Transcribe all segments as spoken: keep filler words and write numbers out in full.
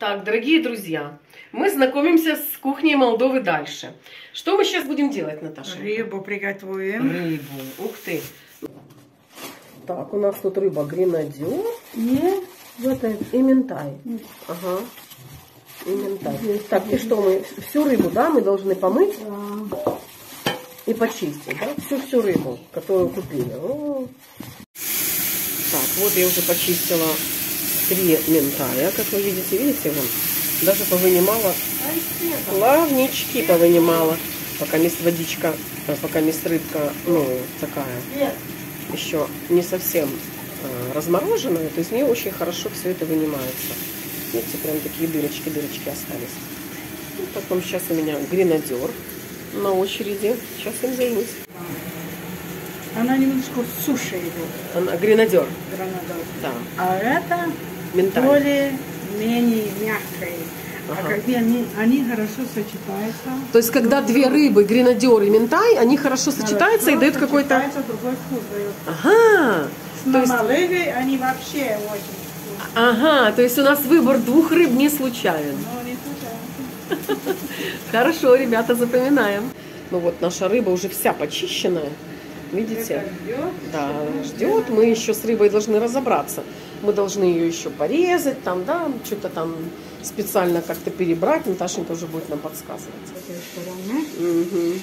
Так, дорогие друзья, мы знакомимся с кухней Молдовы дальше. Что мы сейчас будем делать, Наташа? Рыбу приготовим. Рыбу. Ух ты. Так, у нас тут рыба гренадер. Нет, вот это. И минтай. Ага. И минтай. Так, и что мы? Всю рыбу, да, мы должны помыть? Да. И почистить, да? Всю-всю рыбу, которую купили. О. Так, вот я уже почистила три минтая, как вы видите. Видите, вон, даже повынимала. Плавнички повынимала. Пока мест водичка, пока мест рыбка, ну, такая, еще не совсем э, размороженная. То есть мне очень хорошо все это вынимается. Видите, прям такие дырочки, дырочки остались. Ну, потом сейчас у меня гренадер на очереди. Сейчас им займусь. Она немножко суше идет. Она гренадер. Гранадор. Да. А это Минтай. более-менее мягкая. Ага. А когда они, они хорошо сочетаются. То есть, когда две рыбы, гренадер и минтай, они хорошо сочетаются хорошо и дают какой-то... другой вкус дает. Ага. С То есть... мамалыгой они вообще очень вкусные. Ага, то есть у нас выбор двух рыб не случайен. Но не случайно. Хорошо, ребята, запоминаем. Ну вот наша рыба уже вся почищенная. Видите? Это ждет. Да, ждет. Мы еще с рыбой должны разобраться. Мы должны ее еще порезать, там, да, что-то там специально как-то перебрать. Наташенька уже будет нам подсказывать. Угу.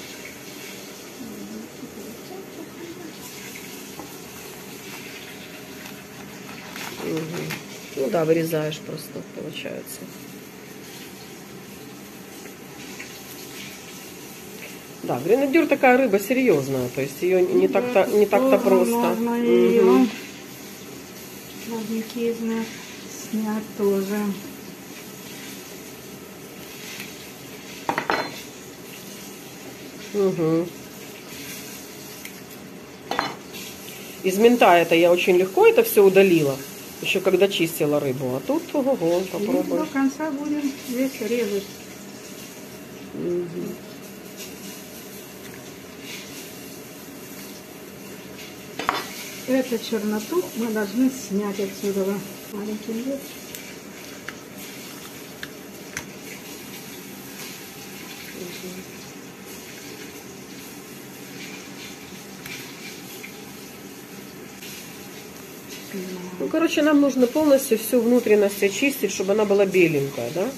Угу. Ну да, вырезаешь просто, получается. Да, гренадер такая рыба серьезная, то есть ее не так-то не так-то просто. Можно Угу. ее плавники снять тоже. Угу. Из минта это я очень легко это все удалила, еще когда чистила рыбу. А тут, ого, попробуй. До конца будем здесь резать. Угу. Эту черноту мы должны снять отсюда. Маленький лет. Ну, короче, нам нужно полностью всю внутренность очистить, чтобы она была беленькая, да?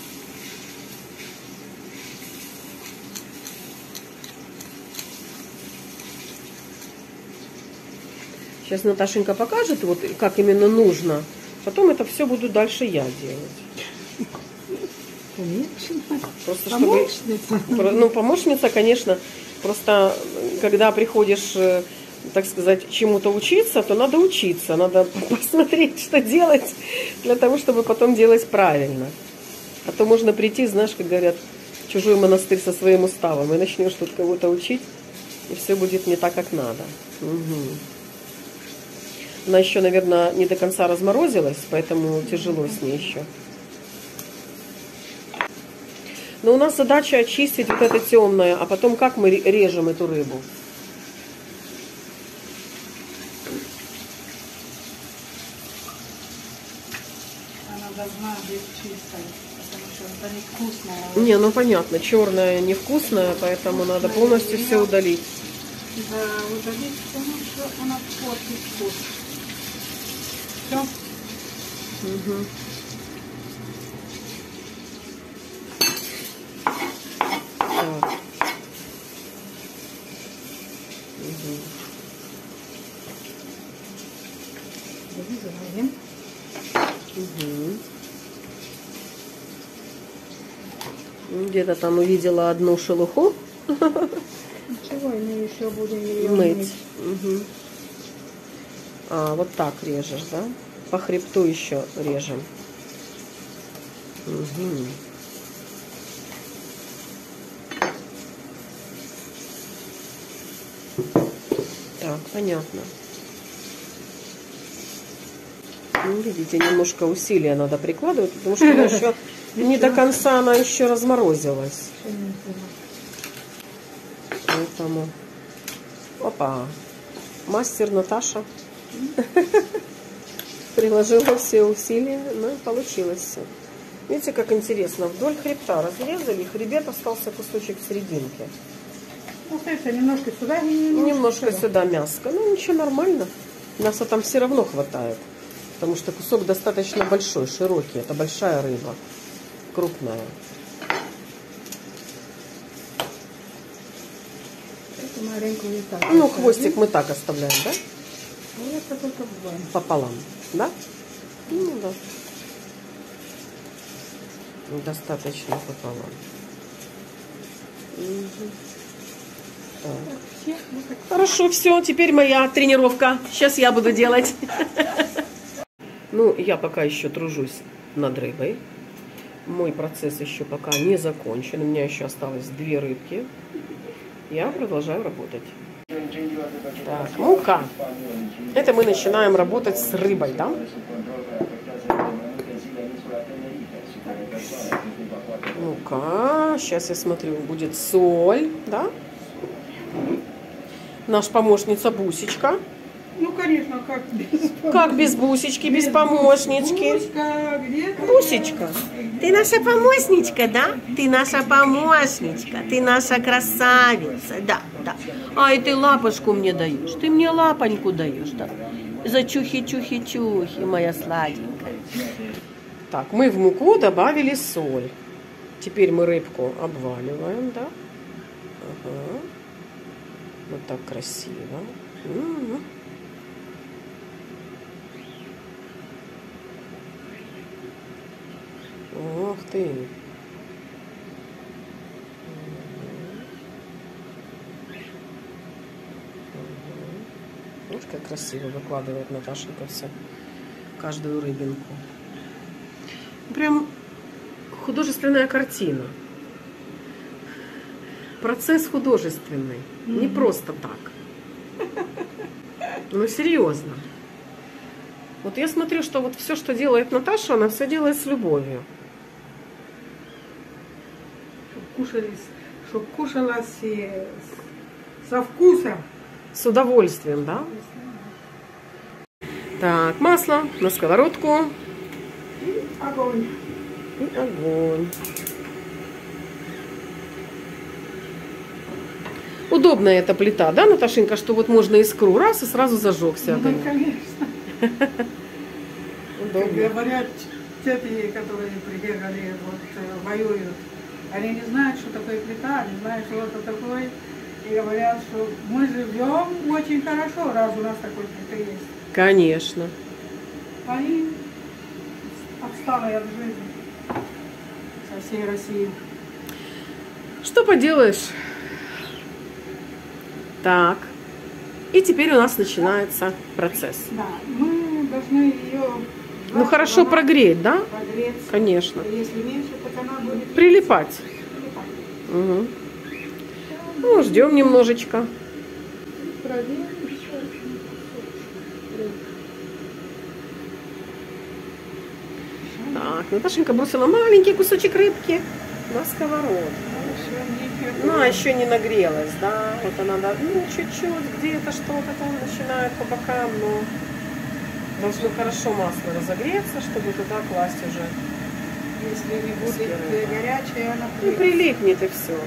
Сейчас Наташенька покажет, вот как именно нужно. Потом это все буду дальше я делать. Конечно. Просто Помощница. Чтобы, ну, помощница, конечно. Просто когда приходишь, так сказать, чему-то учиться, то надо учиться. Надо посмотреть, что делать, для того, чтобы потом делать правильно. А то можно прийти, знаешь, как говорят, в чужой монастырь со своим уставом. И начнешь тут кого-то учить, и все будет не так, как надо. Угу. Она еще, наверное, не до конца разморозилась, поэтому тяжело с ней еще. Но у нас задача очистить вот это темное, а потом как мы режем эту рыбу? Она должна быть чистой, потому что это невкусная. Не, ну понятно, черная невкусная, поэтому надо полностью все удалить. Да, удалить, потому что она портит вкус. Все. Угу. Так. Угу. Вырезаем. Угу. Где-то там увидела одну шелуху. Ничего, мы еще будем ее мыть. мыть. Угу. А, вот так режешь, да? По хребту еще режем. Угу. Так, понятно. Ну, видите, немножко усилия надо прикладывать, потому что она еще не до конца она еще разморозилась. Поэтому... Опа! Мастер Наташа приложила все усилия, но получилось все. Видите, как интересно. Вдоль хребта разрезали, хребет остался кусочек в серединке. Ну, смотрите, немножко сюда и Немножко, немножко сюда. сюда мяско. Ну, ничего, нормально. Мяса там все равно хватает. Потому что кусок достаточно большой, широкий. Это большая рыба. Крупная. Это маленькую и так. Ну, хвостик мы так оставляем, да? Ну, это только вдвоем. Пополам, да? Ну, да. Достаточно пополам. Угу. Так. Хорошо, все, теперь моя тренировка. Сейчас я буду делать. Ну, я пока еще тружусь над рыбой. Мой процесс еще пока не закончен. У меня еще осталось две рыбки. Я продолжаю работать. Так, мука. Это мы начинаем работать с рыбой, да? Мука. Сейчас я смотрю, будет соль, да? Наша помощница Бусечка. Ну, конечно, как без... Как без Бусечки, без, без помощнички? Буська, где ты? Бусечка. Ты наша помощничка, да? Ты наша помощничка, ты наша красавица, да, да. Ай, ты лапочку мне даешь, ты мне лапоньку даешь, да? За чухи-чухи-чухи, моя сладенькая. Так, мы в муку добавили соль. Теперь мы рыбку обваливаем, да? Ага. Вот так красиво. Угу. Ух ты! Угу. Угу. Уж как красиво выкладывает Наташенька все, каждую рыбинку. Прям художественная картина. Процесс художественный. Mm-hmm. Не просто так. Ну, серьезно. Вот я смотрю, что вот все, что делает Наташа, она все делает с любовью. Кушали, чтобы кушалась со вкусом. С удовольствием, да? Так, масло на сковородку. И огонь. И огонь. Удобная эта плита, да, Наташенька, что вот можно искру раз и сразу зажегся. Ну, конечно. Удобно. Говорят, тети, которые приехали, вот, воюют, они не знают, что такое плита, не знают, что это такое. И говорят, что мы живем очень хорошо, раз у нас такой плита есть. Конечно. Они отстали от жизни со всей России. Что поделаешь? Так. И теперь у нас начинается процесс. Да, мы должны ее... Ну хорошо прогреть, да? Прогреться. Конечно. Если меньше, так она будет... Прилипать. Прилипать. Угу. Ну, ждем немножечко. Так, Наташенька бросила маленький кусочек рыбки на сковородку. Ну, а еще не нагрелась, да? Вот она, да, ну, чуть-чуть, где-то что-то там начинает по бокам, но должно хорошо масло разогреться, чтобы туда класть уже. Если не будет горячая, она Ну, прилипнет и все,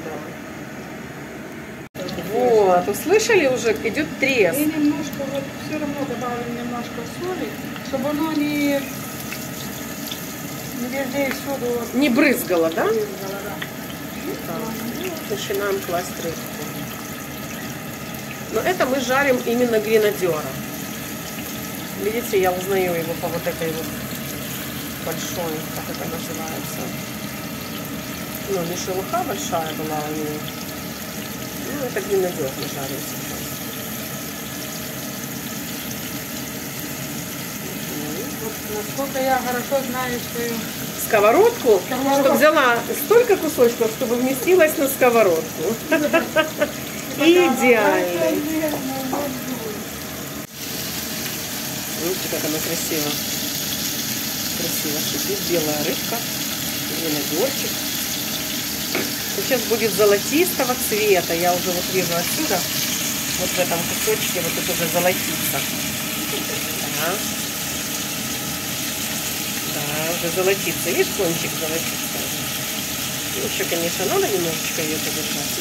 да. Вот, услышали уже, идет треск. И немножко, вот все равно добавим немножко соли, чтобы оно не, не везде и всюду... Не брызгало, да? брызгало, да. Так, начинаем класть рыбку. Но это мы жарим именно гренадера. Видите, я узнаю его по вот этой вот большой, как это называется. Ну, не шелуха большая была у нее. Ну, это гренадер мы жарим сейчас. Вот, насколько я хорошо знаю свою... Сковородку, Сковородку. чтобы взяла столько кусочков, чтобы вместилась на сковородку. Идеально. Видите, как она красиво. Красиво шипит. Белая рыбка. Виногорчик. Сейчас будет золотистого цвета. Я уже вот вижу отсюда. Вот в этом кусочке вот тут уже золотится. Да. Да. уже золотится. Видишь, кончик золотится. Еще, конечно, надо немножечко ее подержать,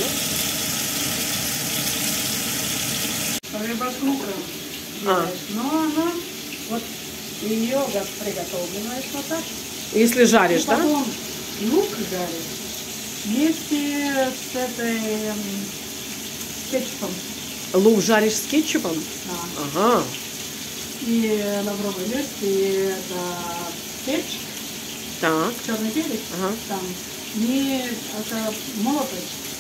но... Рыба с луком. А. Но она, вот ее приготовленная вот так. Если жаришь, и да? потом лук жаришь вместе с этой эм, кетчупом. Лук жаришь с кетчупом? Да. Ага. И лавровый лист, и это перчик, Так. черный перец, Ага. там, не это молотый.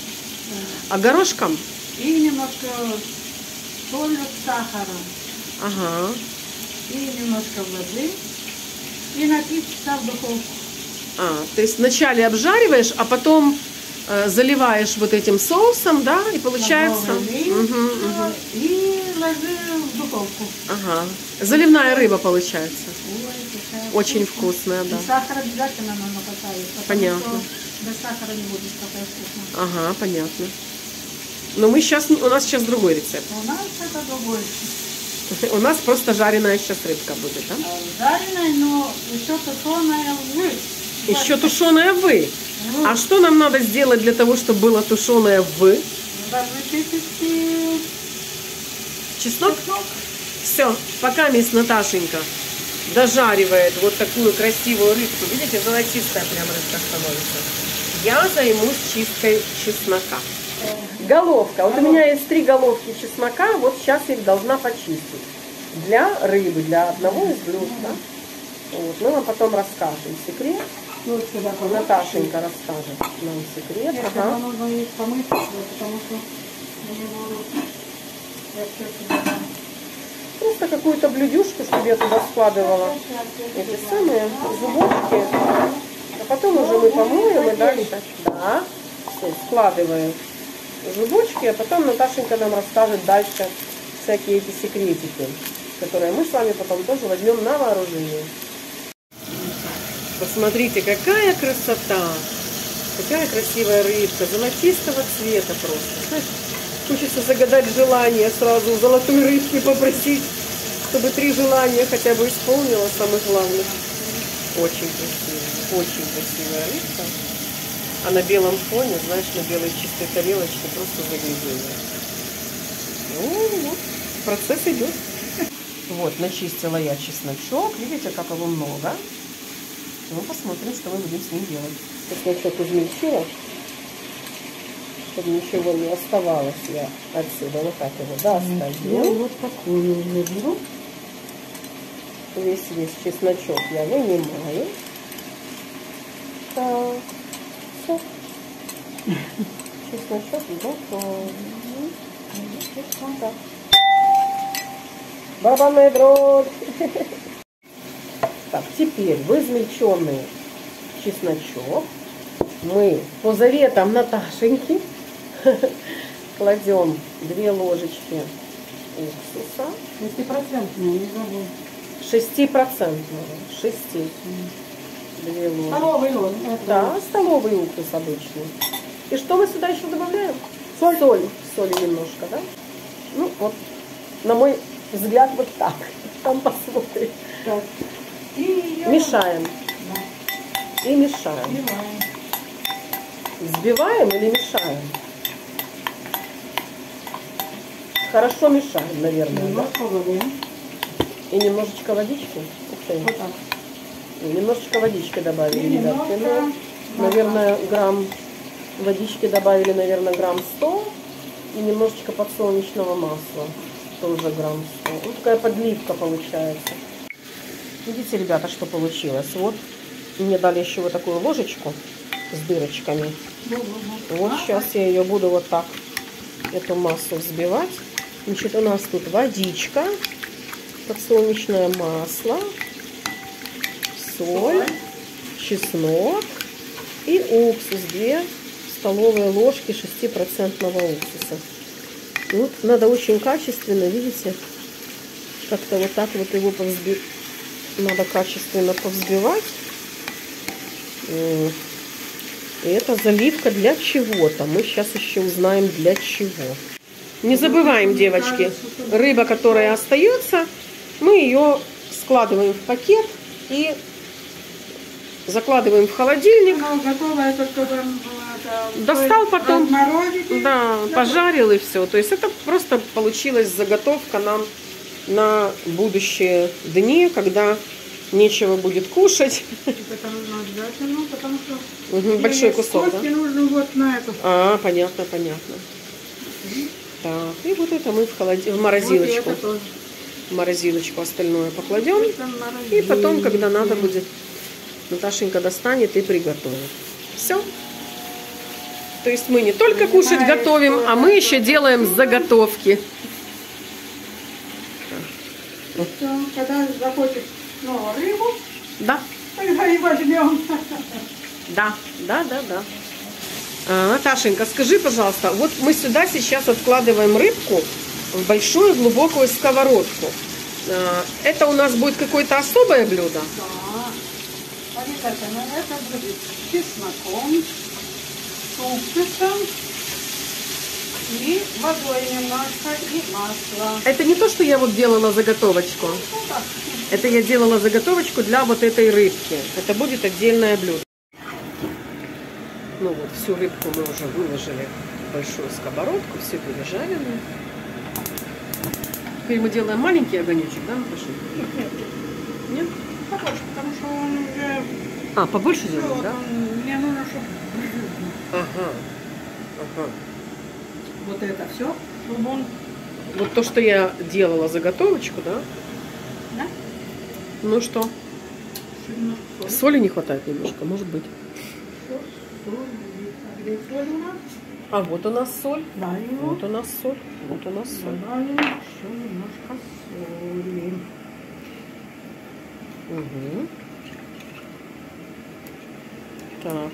А горошком? И немножко соль с сахаром. Ага. И немножко воды. И на три часа в духовку. А, то есть вначале обжариваешь, а потом э, заливаешь вот этим соусом, да, и получается... Лавровый Мгм, лист, мгм. и ложи в духовку. Ага. Заливная рыба получается. Ой, какая Очень вкусная. вкусная, да. И сахар обязательно нужно поставить, потому Понятно. что без сахара не будет такая вкусная. Ага, понятно. Но мы сейчас, у нас сейчас другой рецепт. У нас это другой. У нас просто жареная сейчас рыбка будет, да? Жареная, но еще тушеная вы. Еще тушеная вы. А что нам надо сделать для того, чтобы было тушеное вы? Должны чистить Чеснок? чеснок. Все, пока мисс Наташенька дожаривает вот такую красивую рыбку. Видите, золотистая прям рыбка становится. Я займусь чисткой чеснока. Головка. Вот у меня есть три головки чеснока. Вот сейчас я их должна почистить. Для рыбы, для одного из блюд. Да? Вот. Мы вам потом расскажем секрет. Ну, сюда Наташенька расскажет нам секрет. Нет, Ага. это нужно их помыть, потому что они будут вообще сюда. Просто какую-то блюдюшку, чтобы я туда складывала эти самые зубочки. А потом уже мы помоем и дальше. Да. Все, складываю зубочки, а потом Наташенька нам расскажет дальше всякие эти секретики, которые мы с вами потом тоже возьмем на вооружение. Посмотрите, какая красота! Какая красивая рыбка, золотистого цвета просто. Знаешь, хочется загадать желание сразу у золотой рыбки попросить, чтобы три желания хотя бы исполнила, самых главных. Очень красивая, очень красивая рыбка. А на белом фоне, знаешь, на белой чистой тарелочке просто заглядение. Ну вот, процесс идет. Вот, начистила я чесночок. Видите, как его много. Ну, посмотрим, что мы будем с ним делать. Чесночок измельчила, чтобы ничего не оставалось. Я отсюда вот так его достаю. Вот такую беру. Весь весь чесночок я вынимаю. Так, все. Чесночок готов. Так. Барабанная дробь. Так, теперь в измельченный чесночок мы по заветам Наташеньки кладем две ложечки уксуса. Десятипроцентную, не забыл. Шестипроцентного. Шести. Две ложечки. Столовый ложь. Да, столовый уксус обычный. И что мы сюда еще добавляем? Соль. Соль. Соли немножко, да? Ну, вот, на мой взгляд, вот так. Там посмотрим. Так. И ее... Мешаем. Да. И мешаем. Взбиваем. Взбиваем или мешаем? Хорошо мешаем, наверное, Немножко да? воды. И немножечко водички. Ух ты. Вот так. И немножечко водички добавили, И ребятки. немножко Ну, наверное, грамм водички добавили, наверное, грамм сто. И немножечко подсолнечного масла. Тоже грамм сто. Ну, такая подливка получается. Видите, ребята, что получилось? Вот мне дали еще вот такую ложечку с дырочками. Вот сейчас я ее буду вот так, эту массу взбивать. Значит, у нас тут водичка, подсолнечное масло, соль, чеснок и уксус. Две столовые ложки шестипроцентного уксуса. Вот надо очень качественно, видите, как-то вот так вот его повзбивать. Надо качественно повзбивать. И это заливка для чего-то. Мы сейчас еще узнаем для чего. Не забываем, девочки, рыба, которая остается, мы ее складываем в пакет и закладываем в холодильник. Ну, готовое, только там, это, Достал потом, разморозите. да, пожарил и все. То есть это просто получилась заготовка нам на будущие дни, когда нечего будет кушать. Это нужно обязательно, потому что Угу, большой кусок, кости да? нужно вот на эту. А, понятно, понятно. Так, и вот это мы в, холоди... в морозилочку. Вот это тоже. В морозилочку остальное покладем. Это морозиль. И потом, когда надо будет, Наташенька достанет и приготовит. Все. То есть мы не только кушать готовим, а мы еще делаем заготовки. Всё, когда захочешь снова рыбу, Да, тогда и возьмем. да, да, да, да. А, Наташенька, скажи, пожалуйста, вот мы сюда сейчас откладываем рыбку в большую глубокую сковородку. А, это у нас будет какое-то особое блюдо? Да. Обязательно это будет с чесноком, с уксусом и водой немножко, и масло. Это не то, что я вот делала заготовочку. Ну, так. Это я делала заготовочку для вот этой рыбки. Это будет отдельное блюдо. Ну вот, всю рыбку мы уже выложили в большую сковородку, все пережаренное. Теперь мы делаем маленький огонечек, да, Наташа? Нет? Побольше, потому что он уже... А, побольше Всё, делаем, да? он- Мне нужно, чтобы Ага. Ага. вот это все, чтобы он... Вот то, что я делала заготовочку, да? Да? Ну что? Сильно соль. Соли не хватает немножко, может быть. Всё, соль. А где соль у нас? А вот у нас соль. Да, его. Вот у нас соль. Вот у нас соль. Добавим еще немножко соли. Угу. Так.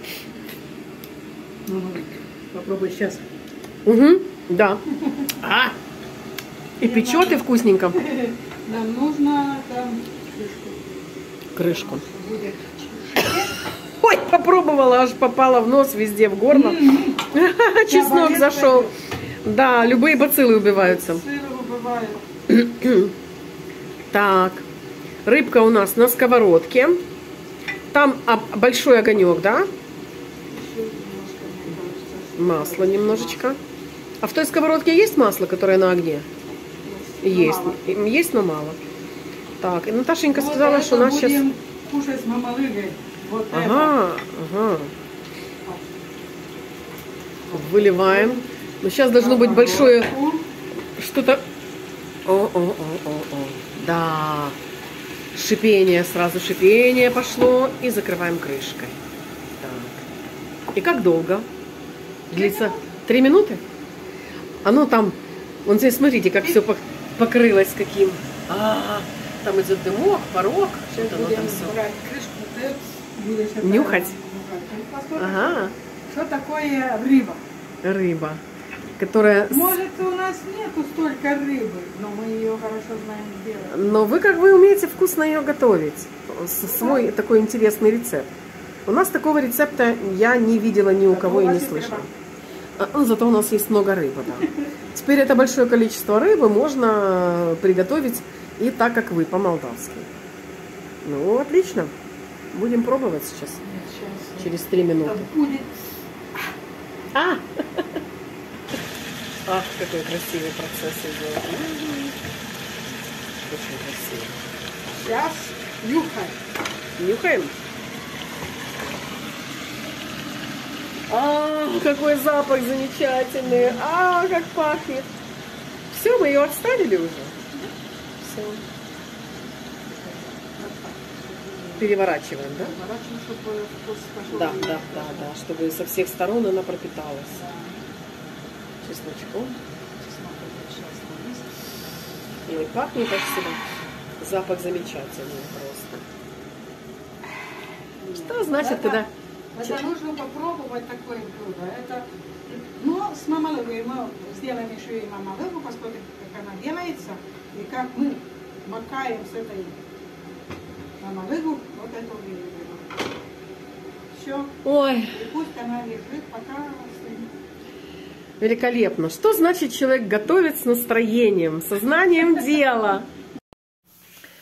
Ну, попробуй сейчас. Угу. Да. А! И печет, и вкусненько. Нам нужно там Крышку. крышку. Будет. Ой, попробовала, аж попала в нос, везде, в горло. Чеснок зашел. Да, любые бациллы убиваются. Сыр убивает. Так. Рыбка у нас на сковородке. Там а, большой огонек, да? Еще немножко, мне кажется. Масло немножечко. А в той сковородке есть масло, которое на огне? Есть. Мало. Есть, но мало. Так, и Наташенька Вот сказала, это что у нас сейчас... будем кушать с мамалыгой. Вот это. Ага, ага. Выливаем. Но сейчас должно быть большое что-то... О, о, о, о, о. Да. Шипение, сразу шипение пошло. И закрываем крышкой. Так. И как долго? Длится? Три минуты? А ну там, вон здесь, смотрите, как все покрылось каким. А, там идет дымок, порог. Что-то оно там все. брать крышку, ты будешь это Нюхать? нюхать. Ага. Что такое рыба? Рыба, которая... Может, у нас нету столько рыбы, но мы ее хорошо знаем делать. Но вы как вы умеете вкусно ее готовить. С- Свой такой интересный рецепт. У нас такого рецепта я не видела ни у кого и не слышала. А, ну, зато у нас есть много рыбы, да. Теперь это большое количество рыбы можно приготовить и так, как вы, по-молдавски. Ну, отлично. Будем пробовать сейчас. Сейчас Через три минуты. это будет. А! Ах, какой красивый процесс идет. Очень красивый. Сейчас нюхай. Нюхаем. А, какой запах замечательный. А, как пахнет. Все, мы ее отставили уже. Все. Переворачиваем, да? Поворачиваем, чтобы вкус пошел. Да, да, да, да, чтобы со всех сторон она пропиталась. Да. Чесночком. Чеснок это сейчас на месте. И пахнет как всегда. Запах замечательный просто. Что значит, Это- когда... Это нужно попробовать такое блюдо. Это, но с мамалыгой мы сделаем еще и мамалыгу, посмотрим, как она делается, и как мы макаем с этой мамалыгу вот эту рыбу. Все. Ой, И пусть она лежит, пока остынет. великолепно. Что значит человек готовит с настроением, сознанием дела?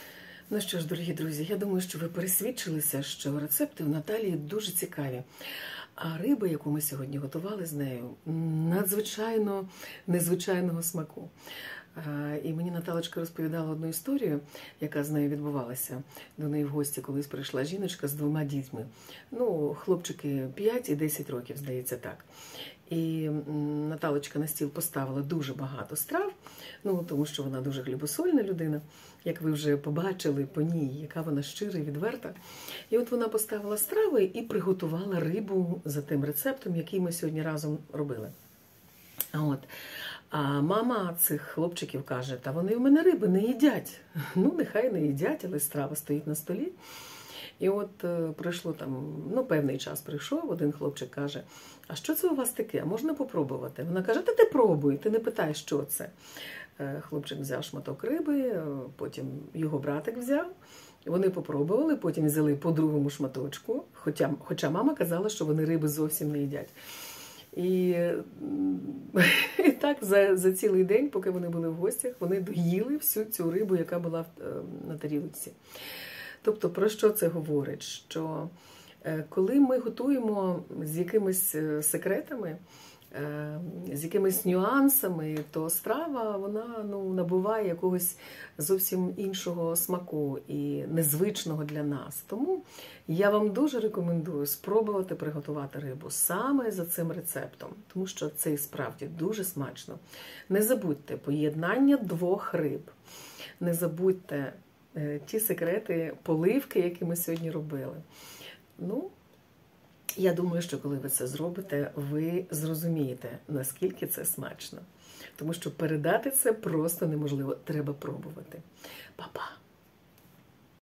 Ну що ж, дорогі друзі, я думаю, що ви пересвідчилися, що рецепти у Наталії дуже цікаві. А риба, яку ми сьогодні готували з нею, надзвичайно незвичайного смаку. І мені Наталочка розповідала одну історію, яка з нею відбувалася. До неї в гості колись прийшла жіночка з двома дітьми. Ну, хлопчики п'ять і десять років, здається, так. І Наталочка на стіл поставила дуже багато страв, ну, тому що вона дуже хлібосольна людина, як ви вже побачили по ній, яка вона щира і відверта. І от вона поставила страви і приготувала рибу за тим рецептом, який ми сьогодні разом робили. От. А мама цих хлопчиків каже, та вони в мене риби не їдять. Ну, нехай не їдять, але страва стоїть на столі. І от е, пройшло там, ну, певний час прийшов, один хлопчик каже, а що це у вас таке, можна попробувати? Вона каже, та ти пробуй, ти не питай, що це. Е, хлопчик взяв шматок риби, потім його братик взяв, вони попробували, потім взяли по другому шматочку, хоча, хоча мама казала, що вони риби зовсім не їдять. І, і так за, за цілий день, поки вони були в гостях, вони доїли всю цю рибу, яка була на тарілці. Тобто, про що це говорить? Що коли ми готуємо з якимись секретами, з якимись нюансами, то страва, вона, ну, набуває якогось зовсім іншого смаку і незвичного для нас. Тому я вам дуже рекомендую спробувати приготувати рибу саме за цим рецептом, тому що це і справді дуже смачно. Не забудьте поєднання двох риб, не забудьте е, ті секрети поливки, які ми сьогодні робили. Ну, я думаю, що коли ви це зробите, ви зрозумієте, наскільки це смачно. Тому що передати це просто неможливо. Треба пробувати. Па-па!